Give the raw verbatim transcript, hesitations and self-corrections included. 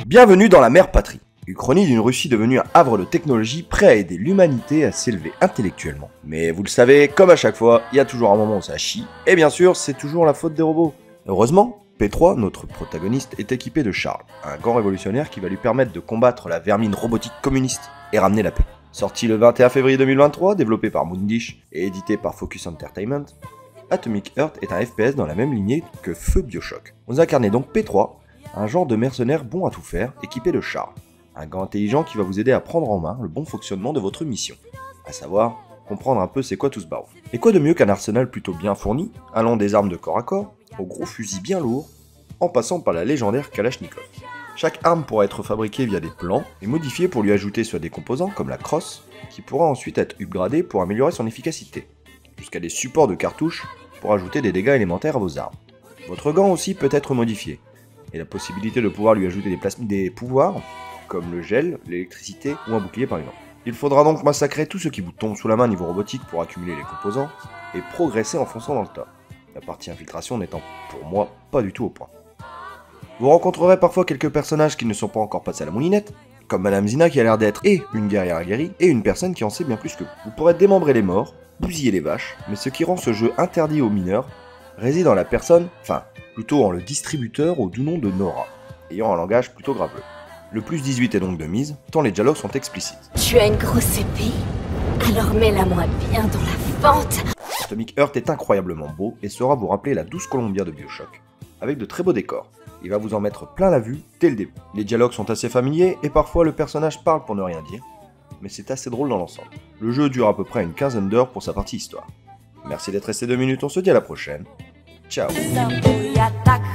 Bienvenue dans la mère patrie, uchronie d'une Russie devenue un havre de technologie prêt à aider l'humanité à s'élever intellectuellement. Mais vous le savez, comme à chaque fois, il y a toujours un moment où ça chie, et bien sûr, c'est toujours la faute des robots. Heureusement, P trois, notre protagoniste, est équipé de Charles, un grand révolutionnaire qui va lui permettre de combattre la vermine robotique communiste et ramener la paix. Sorti le vingt et un février deux mille vingt-trois, développé par Moondish et édité par Focus Entertainment, Atomic Heart est un F P S dans la même lignée que Feu Bioshock. Vous incarnez donc P trois, un genre de mercenaire bon à tout faire, équipé de Charles, un gars intelligent qui va vous aider à prendre en main le bon fonctionnement de votre mission, à savoir comprendre un peu c'est quoi tout ce barouf. Et quoi de mieux qu'un arsenal plutôt bien fourni, allant des armes de corps à corps, aux gros fusils bien lourds, en passant par la légendaire Kalachnikov. Chaque arme pourra être fabriquée via des plans et modifiée pour lui ajouter sur des composants comme la crosse, qui pourra ensuite être upgradée pour améliorer son efficacité, jusqu'à des supports de cartouches pour ajouter des dégâts élémentaires à vos armes. Votre gant aussi peut être modifié, et la possibilité de pouvoir lui ajouter des, plas- des pouvoirs, comme le gel, l'électricité ou un bouclier par exemple. Il faudra donc massacrer tout ce qui vous tombe sous la main niveau robotique pour accumuler les composants, et progresser en fonçant dans le tas. La partie infiltration n'étant pour moi pas du tout au point. Vous rencontrerez parfois quelques personnages qui ne sont pas encore passés à la moulinette, comme Madame Zina qui a l'air d'être et une guerrière aguerrie, et une personne qui en sait bien plus que vous. Vous pourrez démembrer les morts, bousiller les vaches, mais ce qui rend ce jeu interdit aux mineurs réside en la personne, enfin, plutôt en le distributeur au doux nom de Nora, ayant un langage plutôt graveleux. Le plus dix-huit est donc de mise, tant les dialogues sont explicites. Tu as une grosse épée? Alors mets-la-moi bien dans la fente. Atomic Heart est incroyablement beau et saura vous rappeler la douce Columbia de Bioshock, avec de très beaux décors. Il va vous en mettre plein la vue dès le début. Les dialogues sont assez familiers et parfois le personnage parle pour ne rien dire, mais c'est assez drôle dans l'ensemble. Le jeu dure à peu près une quinzaine d'heures pour sa partie histoire. Merci d'être resté deux minutes, on se dit à la prochaine. Ciao.